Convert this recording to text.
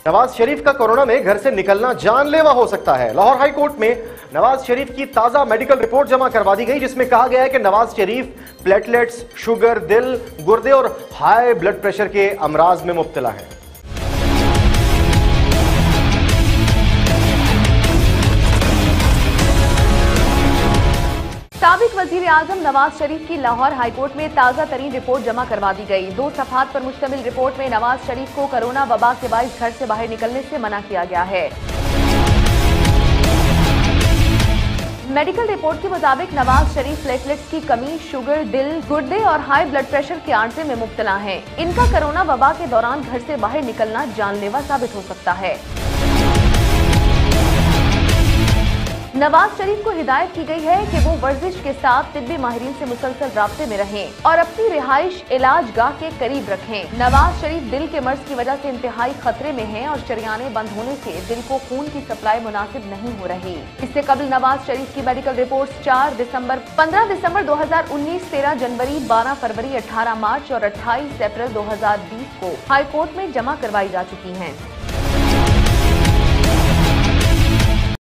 नवाज शरीफ का कोरोना में घर से निकलना जानलेवा हो सकता है। लाहौर हाई कोर्ट में नवाज शरीफ की ताजा मेडिकल रिपोर्ट जमा करवा दी गई, जिसमें कहा गया है कि नवाज शरीफ प्लेटलेट्स, शुगर, दिल, गुर्दे और हाई ब्लड प्रेशर के अमराज में मुब्तला हैं। साबिक वजीर आजम नवाज शरीफ की लाहौर हाईकोर्ट में ताजा तरीन रिपोर्ट जमा करवा दी गई। 2 सफहात पर मुश्तमिल रिपोर्ट में नवाज शरीफ को कोरोना वबा के बाइस घर से बाहर निकलने से मना किया गया है। मेडिकल रिपोर्ट के मुताबिक नवाज शरीफ प्लेटलेट्स की कमी, शुगर, दिल, गुर्दे और हाई ब्लड प्रेशर के आर्जे में मुब्तला हैं। इनका कोरोना वबा के दौरान घर से बाहर निकलना जानलेवा साबित हो सकता है। नवाज शरीफ को हिदायत की गई है कि वो वर्जिश के साथ तिब्बी माहिरीन से मुसलसल राब्ते में रहें और अपनी रिहाइश इलाज गाह के करीब रखें। नवाज शरीफ दिल के मर्ज की वजह से इंतहाई खतरे में हैं और शरियाने बंद होने से दिल को खून की सप्लाई मुनासिब नहीं हो रही। इससे कबल नवाज शरीफ की मेडिकल रिपोर्ट 4 दिसंबर, 15 दिसंबर 2019, 13 जनवरी, 12 फरवरी, 18 मार्च और 28 अप्रैल 2020 को हाईकोर्ट में जमा करवाई जा चुकी हैं।